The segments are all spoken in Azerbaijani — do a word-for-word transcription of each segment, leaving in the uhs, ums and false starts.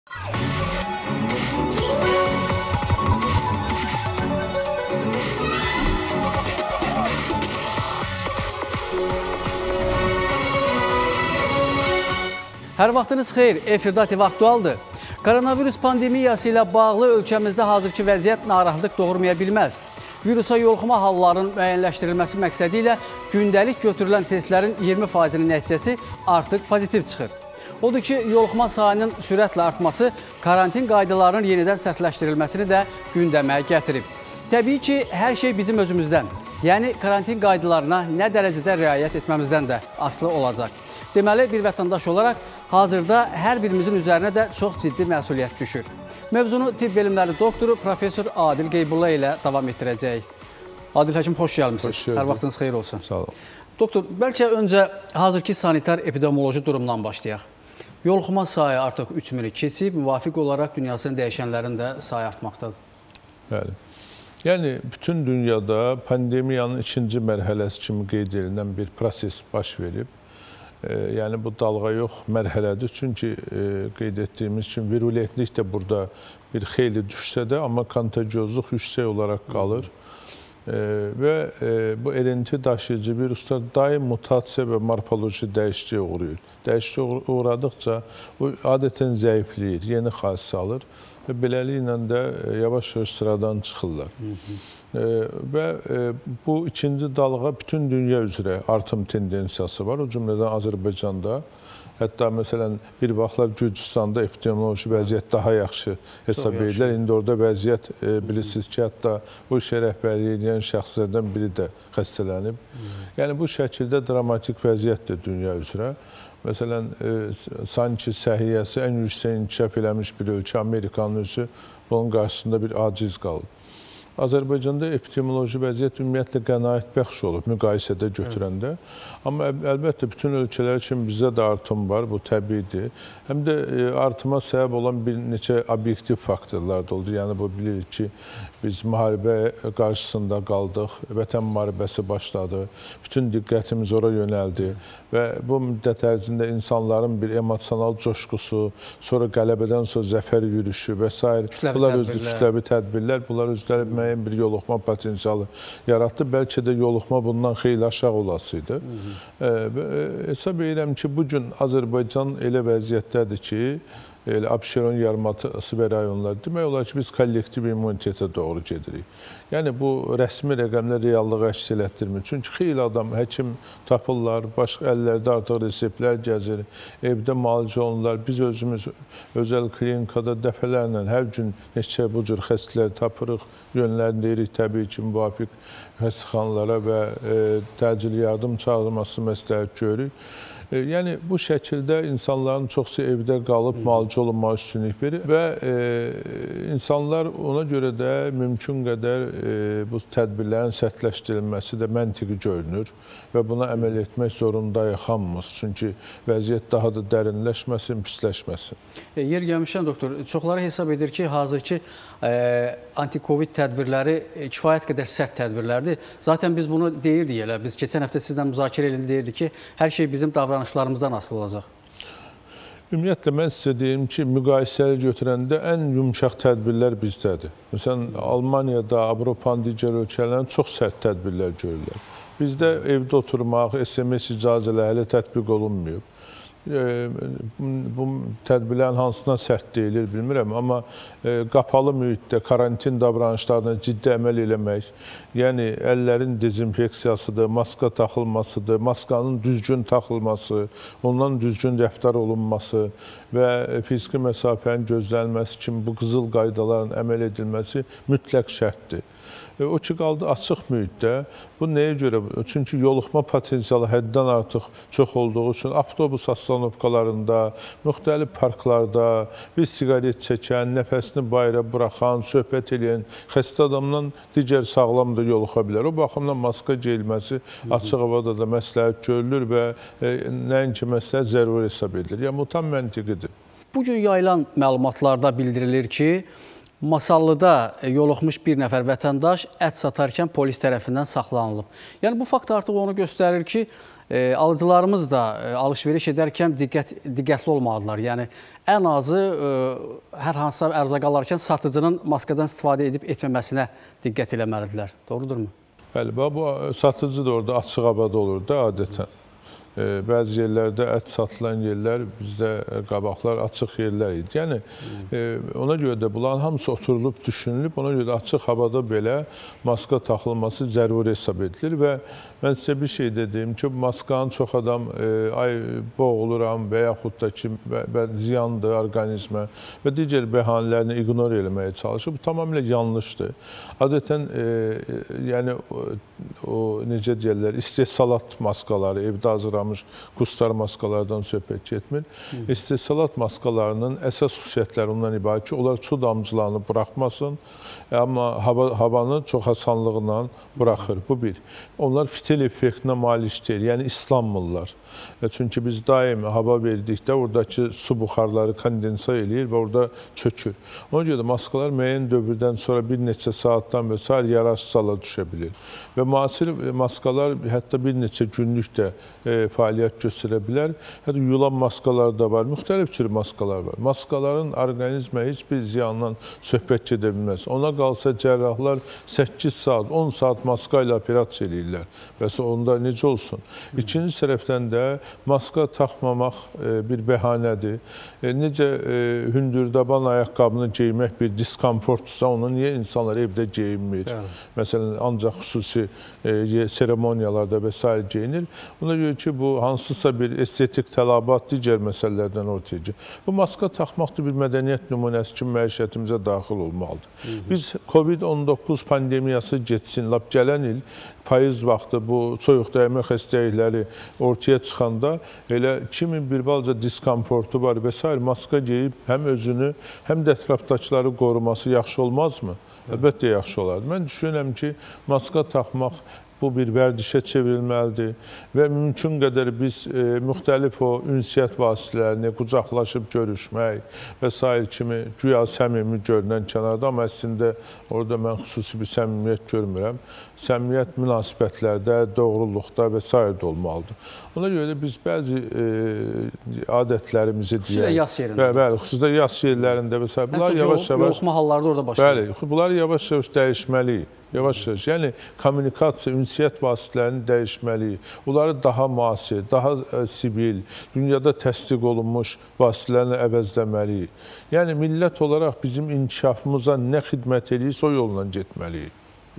Hər vaxtınız xeyir, efirdə T V aktualdır. Koronavirus pandemiyası ilə bağlı ölkəmizdə hazırki vəziyyət narahatlıq doğurmaya bilməz. Virusa yoluxma hallarının müəyyənləşdirilməsi məqsədi ilə gündəlik götürülən testlərin iyirmi faizinin nəticəsi artıq pozitiv çıxır. Odur ki, yoluxma sayının sürətlə artması karantin qaydalarının yenidən sərtləşdirilməsini də gündəmə gətirib. Təbii ki, hər şey bizim özümüzdən, yəni karantin qaydalarına nə dərəcədə riayət etməmizdən də asılı olacaq. Deməli, bir vətəndaş olaraq hazırda hər birimizin üzərinə də çox ciddi məsuliyyət düşür. Mövzunu tibb elmləri doktoru Profesor Adil Qeybulla ilə davam etdirəcəyik. Adil həkim, xoş gəlmişsiniz. Xoş Hər vaxtınız xeyir olsun. Sağ olun. Doktor, bəlkə öncə hazırki sanitar epidemioloji durumdan başlayaq. Yoluxma sayı artıq üç mini keçib, müvafiq olaraq dünyasının dəyişənlərinin də sayı artmaqdadır. Bəli. Yəni, bütün dünyada pandemiyanın ikinci mərhələsi kimi qeyd edilən bir proses baş verib. Yəni, bu dalğa yox mərhələdir. Çünki qeyd etdiyimiz kimi virulentlik də burada bir xeyli düşsə də, amma kontagiozluq yüksək olaraq qalır. Və bu R N T daşıyıcı viruslar daim mutasiya və morfoloji dəyişikliyə uğrayır. Dəyişikliyə uğradıqca o adətən zəifləyir, yeni xassiyyət alır və beləliklə də yavaş-yavaş sıradan çıxırlar. Və bu ikinci dalğa bütün dünya üzrə artım tendensiyası var. O cümlədən Azərbaycanda, hətta məsələn bir vaxtlar Gürcüstanda epidemioloji vəziyyət daha yaxşı hesab edilir. İndi orada vəziyyət bilirsiniz ki, hətta bu işə rəhbərlik edən şəxslərdən biri də xəstələnib. Yəni bu şəkildə dramatik vəziyyətdir dünya üzrə. Məsələn, sanki səhiyyəsi ən yüksək inkişaf eləmiş bir ölkə Amerikanın özü bunun qarşısında bir aciz qalıb. Azərbaycanda epidemioloji vəziyyət ümumiyyətlə qənaətbəxş olub müqayisədə götürəndə. Amma əlbəttə bütün ölkələr üçün bizdə də artım var, bu təbiidir. Həm də artıma səbəb olan bir neçə obyektiv faktorlar da oldu. Yəni bu bilirik ki, biz müharibə qarşısında qaldıq, vətən müharibəsi başladı, bütün diqqətimiz ora yönəldi və bu müddət ərzində insanların bir emosional coşqusu, sonra qələbədən sonra zəfər yürüyüşü və s. Bunlar özü kütləvi tədbirlər, bunlar özləri müəyyən bir yoluxma potensialı yaratdı. Bəlkə də yoluxma bundan xeyli aşağı olasıydı. Hesab edirəm ki, bugün Azərbaycan elə vəziyyətdədir ki, Abşeron yarımadası və rayonlar demək olar ki, biz kollektiv immunitetə doğru gedirik. Yəni bu rəsmi rəqəmlər reallığı əks elətdirmir. Çünki xeyli adam həkim tapırlar, başqa əllərdə artıq reseptlər gəzir, evdə müalicə olunurlar. Biz özümüz özəl klinikada dəfələrlə hər gün neçə bu cür xəstələr tapırıq, yönləndiririk təbii ki, müvafiq xəstəxanalara və təcili yardım çağırılması məsləhət görürük. Yəni, bu şəkildə insanların çoxsu evdə qalıb müalicə olunma üstünlük verir və insanlar ona görə də mümkün qədər bu tədbirlərin sərtləşdirilməsi də məntiqi görünür və buna əməl etmək zorundayıq hamımız. Çünki vəziyyət daha da dərinləşməsin, pisləşməsin. Yer gəlmişən, doktor, çoxları hesab edir ki, hazırki anti-Covid tədbirləri kifayət qədər sərt tədbirlərdir. Zaten biz bunu deyirdik elə, biz keçən həftə sizlə müzakirə edildi, deyirdik ki, hər şey bizim davranışlarımızdan asılı olacaq. Ümumiyyətlə, mən sizə deyim ki, müqayisəli götürəndə ən yumuşaq tədbirlər bizdədir. Məsələn, Almaniyada, Avropanın digər ölkələrində çox sərt tədbirlər görürlər. Bizdə evdə oturmaq, S M S icazələri hələ tətbiq olunmuyor. Bu tədbirlərin hansına sərt deyilir, bilmirəm, amma qapalı mühitdə karantin davranışlarına ciddi əməl eləmək, yəni əllərin dezinfeksiyasıdır, maska taxılmasıdır, maskanın düzgün taxılması, ondan düzgün rəftar olunması və fiziki məsafənin gözlənilməsi kimi bu qızıl qaydaların əməl edilməsi mütləq şərtdir. O ki, qaldı açıq mühitdə. Bu nəyə görə? Çünki yoluxma potensialı həddən artıq çox olduğu üçün avtobus astanovkalarında, müxtəlif parklarda bir siqaret çəkən, nəfəsini bayıra buraxan, söhbət edən xəstə adamdan digər sağlam da yoluxa bilər. O baxımdan maska geyilməsi açıq havada da məsləhət görülür və nəinki məsləhət zəruri hesab edilir. Yəni, bu tam məntiqidir. Bugün yayılan məlumatlarda bildirilir ki, Masallıda yoluxmuş bir nəfər vətəndaş ət satarkən polis tərəfindən saxlanılıb. Yəni, bu fakt artıq onu göstərir ki, e, alıcılarımız da e, alış-veriş edərkən diqqət, diqqətli olmalıdırlar. Yəni, ən azı e, hər hansısa ərzaq alarkən satıcının maskadan istifadə edib etməməsinə diqqət eləməlidirlər. Doğrudurmu? Bəli, bu satıcı da orada açıq havada olur da adətən. Bəzi yerlərdə ət satılan yerlər, bizdə qabaqlar açıq yerlər idi. Yəni, ona görə də bunların hamısı oturulub, düşünülüb, ona görə də açıq havada belə maska taxılması zəruri hesab edilir və mən sizə bir şey dedim ki, maskanın çox adam ay boğuluram və yaxud da ki, ziyandır orqanizmə və digər bəhanələrini ignor eləməyə çalışır. Bu tamamilə yanlışdır. Adətən, yəni, o, necə deyərlər, istehsalat maskaları, evdə hazırlanmış qustar maskalardan söhbət getmir. İstehsalat maskalarının əsas xüsusiyyətləri ondan ibarət ki, onlar su damcılarını buraxmasın, amma hava, havanı çox asanlıqla buraxır. Bu bir. Onlar fitil effektinə malik deyil, yəni islanmırlar. Çünki biz daim hava verdikdə oradakı su buxarları kondensa eləyir və orada çökür. Ona görə də maskalar müəyyən dövrdən sonra bir neçə saatdan və s. yararsız hala düşə bilir. Və müasir maskalar hətta bir neçə günlük də e, fəaliyyət göstərə bilər. Hətta yulan maskalar da var, müxtəlif tür maskalar var. Maskaların orqanizmə heç bir ziyandan söhbət gedə bilməz. Ona qalsa cərrahlar səkkiz saat, on saat maska ilə operasiya eləyirlər. Bəs onda necə olsun? İkinci tərəfdən də maska taxmamaq bir bəhanədir. Necə hündürdaban ayaqqabını geymək bir diskomfortdursa, onu niyə insanlar evdə geyinmir? Evet. Məsələn, ancaq xüsusi seremoniyalarda və s. geyinir. Ona görə ki, bu hansısa bir estetik tələbat digər məsələlərdən ortaya gəlir. Bu maska taxmaq da bir mədəniyyət nümunəsi kimi məişətimizə daxil olmalıdır. Hı -hı. Biz Covid on doqquz pandemiyası geçsin, lap gələn il payız vaxtı bu soyuq dəymə xəstəlikləri ortaya çıxanda elə kimin bir balaca diskomfortu var və s. maska geyib həm özünü, həm də ətrafdakıları qoruması yaxşı olmazmı? Əlbəttə yaxşı olardı. Mən düşünürəm ki, maska taxmaq bu bir vərdişə çevrilməlidir və mümkün qədər biz e, müxtəlif o ünsiyyət vasitələrini, qucaqlaşıb görüşmək və s. kimi güya səmimi görünən kənarda, amma əslində orada mən xüsusi bir səmimiyyət görmürəm. Səmimiyyət münasibətlərdə, doğruluqda və s. də olmalıdır. Ona görə də biz bəzi e, adətlərimizi deyək. Xüsusilə yas yerində. Bəli, xüsusilə yas yerlərində və s. Bunlar yavaş-yavaş... Yoluxma hallarda orada başlayır. Bəli, bunlar yavaş-yavaş dəyişməliyik. Yavaş-yavaş, yəni kommunikasiya, ünsiyyət vasitələrini dəyişməliyik. Onları daha müasir, daha e, sibil, dünyada təsdiq olunmuş vasitələrini əvəzləməliyik. Yəni, millət olaraq bizim inkişafımıza nə xidmət edirsə, o yolla getməliyik.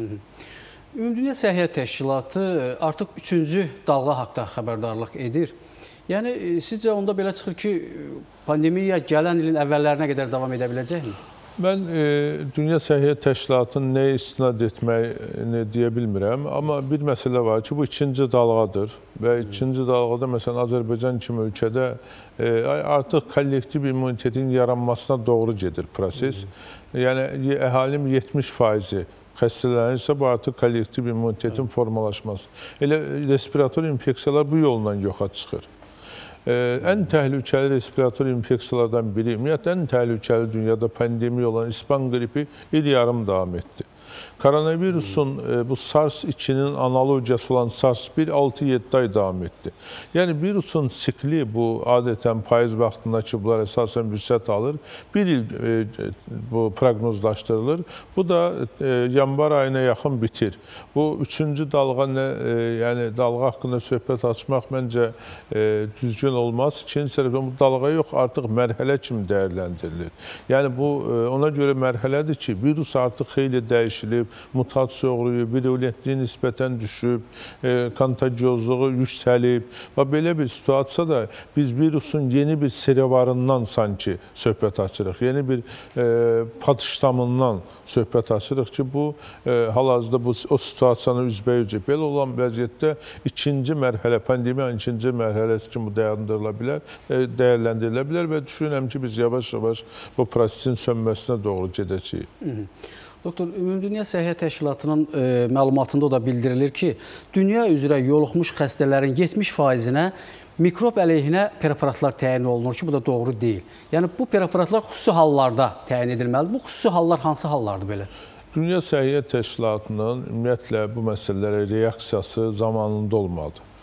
Ümumdünya Səhiyyə Təşkilatı artıq üçüncü dalğa haqda xəbərdarlıq edir. Yəni, sizcə onda belə çıxır ki, pandemiya gələn ilin əvvəllərinə qədər davam edə biləcəkmi? Mən e, Dünya Səhiyyə Təşkilatının nəyə istinad etməyini deyə bilmirəm, amma bir məsələ var ki, bu ikinci dalğadır və ikinci dalğada, məsələn, Azərbaycan kimi ölkədə e, artıq kollektiv immunitetin yaranmasına doğru gedir proses. Yəni, əhalinin yetmiş faizi xəstələnirsə, bu artıq kollektiv immunitetin formalaşması. Elə respirator infeksiyalar bu yolla yoxa çıxır. Ən təhlükəli respirator infeksiyalardan biri, ümumiyyətlə ən təhlükəli dünyada pandemiya olan İspan qripi il yarım davam etdi. Koronavirusun bu SARS ikinin analogiyası olan SARS bir altı yeddi ay davam etdi. Yəni, virusun sikli bu adətən payız vaxtında ki, bunlar əsasən vüsət alır, bir il e, bu proqnozlaşdırılır. Bu da e, yanvar ayına yaxın bitir. Bu üçüncü dalğa, nə, e, yəni dalğa haqqında söhbət açmaq məncə e, düzgün olmaz. İkinci tərəfdən bu dalğa yox, artıq mərhələ kimi dəyərləndirilir. Yəni, bu e, ona görə mərhələdir ki, virus artıq xeyli dəyişilib, mutasiya uğrayıb, virulentliyi nisbətən düşüb, e, kontagiozluğu yüksəlib və belə bir situasiyada biz virusun yeni bir serivarından sanki söhbət açırıq, yeni bir e, patıştamından söhbət açırıq ki, bu e, hal-hazırda bu o situasiyanı üzbəyüzə belə olan vəziyyətdə ikinci mərhələ, pandemiyanın ikinci mərhələsi kimi dayandırıla bilər, e, dəyərləndirilə bilər və düşünürəm ki, biz yavaş-yavaş bu prosesin sönməsinə doğru gedəcəyik. Hı -hı. Doktor, Ümumdünya Səhiyyə Təşkilatının e, məlumatında o da bildirilir ki, dünya üzrə yoluxmuş xəstələrin yetmiş faizinə mikrob əleyhinə preparatlar təyin olunur ki, bu da doğru deyil. Yəni, bu preparatlar xüsusi hallarda təyin edilməlidir. Bu xüsusi hallar hansı hallardır belə? Dünya Səhiyyə Təşkilatının ümumiyyətlə bu məsələlərə reaksiyası zamanında olmadı.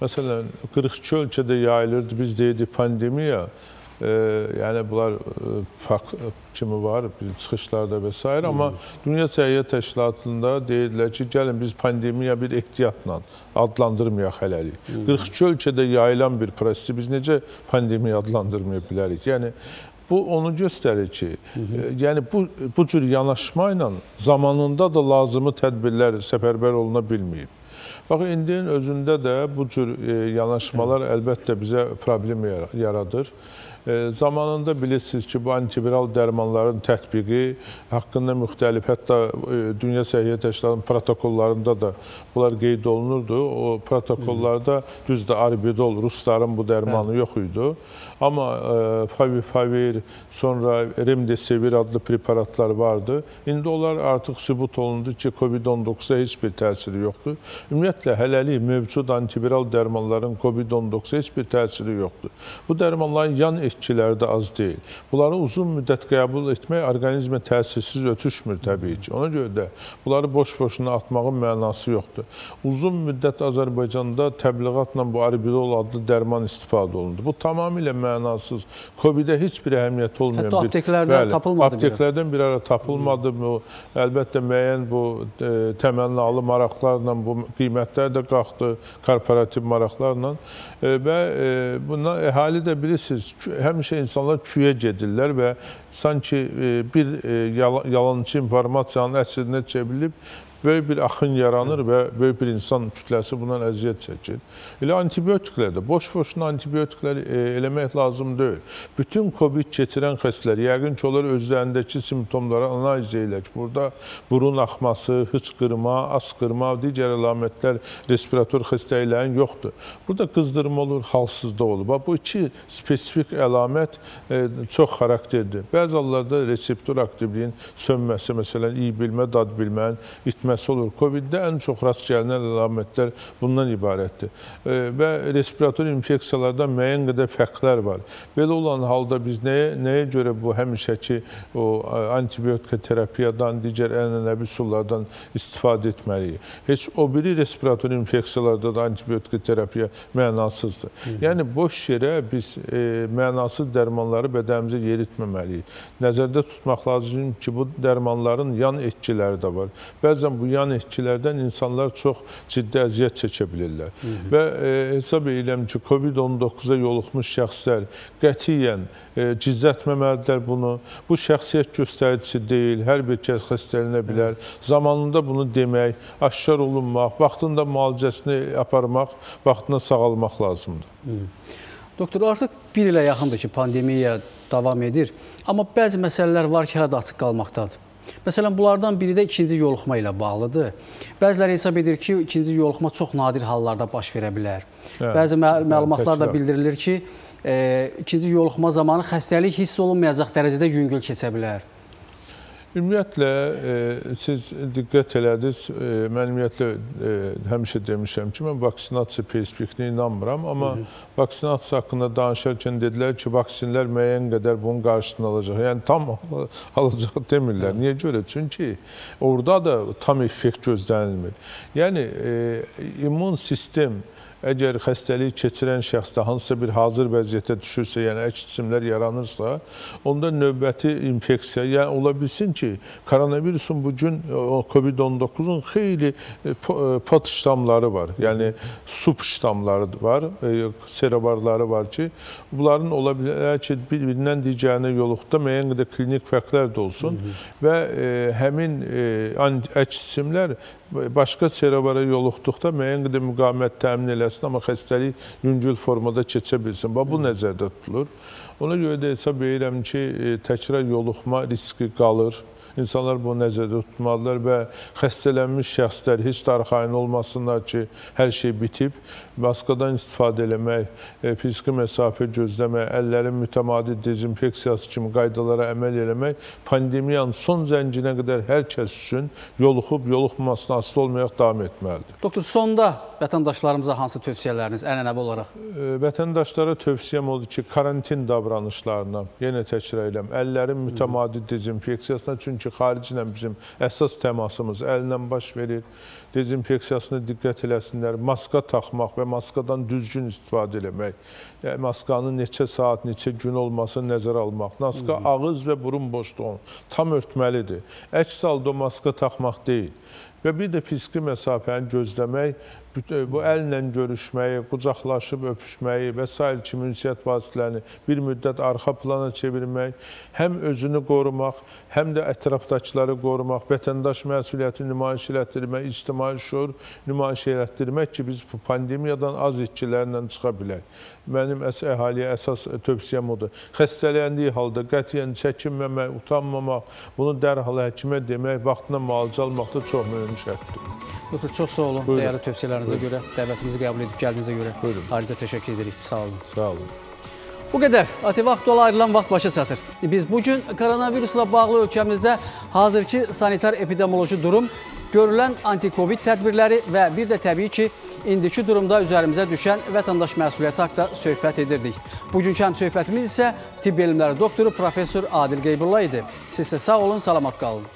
Məsələn, qırx iki ölkədə yayılırdı, biz deyirdik pandemiya. E, yəni bunlar e, fakt kimi var, bir çıxışlarda və s. Amma Dünya Səhiyyə Təşkilatında deyirlər ki, gəlin biz pandemiya bir ehtiyatla adlandırmayaq hələlik. qırx iki ölkədə yayılan bir prosesi biz necə pandemiya adlandırmaya bilərik? Yəni, bu onu göstərir ki, e, yəni bu, bu cür yanaşma ilə zamanında da lazımı tədbirlər səfərbər oluna bilməyib. Bax, indinin özündə də bu cür e, yanaşmalar əlbəttə bizə problem yaradır. E, zamanında bilirsiniz ki, bu antiviral dərmanların tətbiqi haqqında müxtəlif, hətta e, Dünya Səhiyyə Təşkilatının protokollarında da bunlar qeyd olunurdu. O protokollarda düzdür, arbidol, rusların bu dərmanı yox idi. Amma e, Favipiravir, sonra Remdesivir adlı preparatlar vardı. İndi onlar artıq sübut olundu ki, Covid on dokuza heç bir təsiri yoxdur. Ümumiyyətlə, hələlik mövcud antiviral dərmanların Covid on dokuza heç bir təsiri yoxdur. Bu dərmanların yan etkiləri də az deyil. Bunları uzun müddət qəbul etmək orqanizmə təsirsiz ötüşmür təbii ki. Ona görə də bunları boş-boşuna atmağın mənası yoxdur. Uzun müddət Azərbaycanda təbliğatla bu arbidol adlı dərman istifadə olundu. Bu tamamilə mənasız. Covidə heç bir əhəmiyyəti olmayan Hətta bir... apteklərdən bəli, tapılmadı. Apteklərdən bir ara tapılmadı. Bu, əlbəttə müəyyən bu e, təmənnalı maraqlarla bu qiymətlər də qalxdı, korporativ maraqlarla e, və e, bundan əhali də bilirsiniz, həmişə insanlar küyə gedirlər və sanki e, bir e, yalançı informasiyanın əsrinə çevrilib böyük bir axın yaranır və böyük bir insan kütləsi bundan əziyyət çəkir. Elə antibiotiklər də, boş-boşuna antibiotiklər e, eləmək lazım deyil. Bütün Covid keçirən xəstələr, yəqin ki, onlar özlərindəki simptomları analiz edirlər. Burada burun axması, hıçqırma, asqırma, digər əlamətlər respirator xəstəliklərin yoxdur. Burada qızdırma olur, halsızlıq olur. Bu iki spesifik əlamət e, çox xarakterdir. Bəzi hallarda reseptor aktivliyin sönməsi, məsələn, iyi bilmə, dad bilmənin itməsi olur. Coviddə ən çox rast gəlinən əlamətlər bundan ibarətdir. E, və respirator infeksiyalardan müəyyən qədər fərqlər var. Belə olan halda biz nəyə, nəyə görə bu həmişəki o antibiotika terapiyadan, digər ənənəvi üsullardan istifadə etməliyik? Heç o biri respirator infeksiyalarda da antibiotika terapiya mənasızdır. Hı -hı. Yəni, boş yerə biz e, mənasız dərmanları bədənimizə yeritməməliyik. Nəzərdə tutmaq lazım ki, bu dərmanların yan etkiləri də var. Bəzən bu yan etkilərdən insanlar çox ciddi əziyyət çəkə bilirlər. Hı -hı. Və e, hesab edirəm ki, Covid on dokuza yoluxmuş şəxslər qətiyyən e, gizlətməməlidirlər bunu. Bu şəxsiyyət göstəricisi deyil, hər bir kəs xəstələnə bilər. Zamanında bunu demək, aşkar olunmaq, vaxtında müalicəsini aparmaq, vaxtında sağalmaq lazımdır. Hı. Doktor, artıq bir ilə yaxındır ki, pandemiya davam edir. Amma bəzi məsələlər var ki, hələ də açıq qalmaqdadır. Məsələn, bunlardan biri də ikinci yoluxma ilə bağlıdır. Bəziləri hesab edir ki, ikinci yoluxma çox nadir hallarda baş verə bilər. Hə, Bəzi məl məlumatlar da bildirilir ki, e, ikinci yoluxma zamanı xəstəlik hiss olunmayacaq dərəcədə yüngül keçə bilər. Ümumiyyətlə, e, siz diqqət elədiniz, e, mən ümumiyyətlə e, həmişə demişəm ki, mən vaksinasiya perspektivinə inanmıram, amma Hı -hı. vaksinasiya haqqında danışarkən dedilər ki, vaksinlər müəyyən qədər bunun qarşısını alacaq. Yəni, tam alacaq demirlər. Hı -hı. Niyə görə? Çünki orada da tam effekt gözlənilmir. Yəni, e, immun sistem əgər xəstəlik keçirən şəxsdə hansısa bir hazır vəziyyətə düşürsə, yəni əks cisimlər yaranırsa, onda növbəti infeksiya, yəni ola bilsin ki, koronavirusun bugün Covid on dokuzun xeyli pot ştamları var, yəni sub ştamları var, serovarları var ki, bunların ola bilər ki, bir-birindən digərinə yoluxda müəyyən qədər klinik fərqlər də olsun Hı -hı. və e, həmin e, əks cisimlər başqa serovara yoluxduqda müəyyən qədər müqavimət təmin eləsin, amma xəstəlik yüngül formada keçə bilsin. Bu nəzərdə tutulur. Ona görə də hesab edirəm ki, təkrar yoluxma riski qalır. İnsanlar bunu nəzərdə tutmalılar və xəstələnmiş şəxslər heç də arxayın olmasınlar ki, hər şey bitib. Maskadan istifadə eləmək, fiziki məsafə gözləmək, əllərin mütəmadi dezinfeksiyası kimi qaydalara əməl eləmək pandemiyanın son zənginə qədər hər kəs üçün yoluxub, yoluxmamasına asılı olmayaraq davam etməlidir. Doktor, sonda vətəndaşlarımıza hansı tövsiyələriniz ənənəvi olaraq? Vətəndaşlara tövsiyəm odur ki, karantin davranışlarına, yenə təkrar edirəm, əllərin mütəmadi dezinfeksiyasına, çünki Çünki xariclə bizim əsas təmasımız əllə baş verir. Dezinfeksiyasına diqqət eləsinlər. Maska taxmaq və maskadan düzgün istifadə eləmək. Yəni, maskanın neçə saat, neçə gün olmasını nəzərə almaq. Maska ağız və burun boşluğunu tam örtməlidir. Əks halda o maska taxmaq deyil. Və bir də fiziki məsafəni gözləmək, bu əllə görüşməyi, qucaqlaşıb öpüşməyi və s. kimi ünsiyyət vasitələrini bir müddət arxa plana çevirmək, həm özünü qorumaq, həm də ətrafdakıları qorumaq, vətəndaş məsuliyyəti nümayiş elətdirmək, ictimai şuur nümayiş elətdirmək ki, biz bu pandemiyadan az etkilərlə çıxa bilək. Mənim əhaliyə əsas tövsiyəm odur. Xəstələndiyi halda qətiyyən çəkinməmək, utanmamaq, bunu dərhal həkimə demək, vaxtına müalicə almaq da çox mühüm şərtdir. Doktor, çox sağ olun. Buyurun. Dəyərli tövsiyələrinizə Buyurun. görə, dəvətimizi qəbul edib gəldiyinizə görə Buyurun. ayrıca təşəkkür edirik. Sağ olun. Sağ olun. Bu qədər. A T V Aktuala ayrılan vaxt başa çatır. Biz bugün koronavirusla bağlı ölkəmizdə hazırki sanitar epidemioloji durum, görülən anti-Covid tədbirləri və bir də təbii ki, indiki durumda üzərimizə düşən vətəndaş məsuliyyəti haqda söhbət edirdik. Bugünkü həm söhbətimiz isə tibb elmləri doktoru Professor Adil Qeybulla idi. Siz isə sağ olun, salamat qalın.